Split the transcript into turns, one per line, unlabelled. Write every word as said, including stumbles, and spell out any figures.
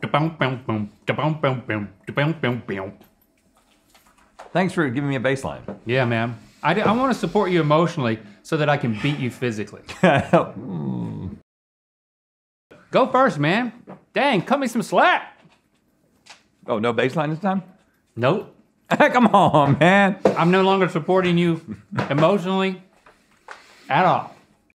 Thanks for giving me a bass line.
Yeah, man. I, I want to support you emotionally so that I can beat you physically.
mm.
Go first, man. Dang, cut me some slack.
Oh, no bass line this time?
Nope.
Come on, man.
I'm no longer supporting you emotionally at all.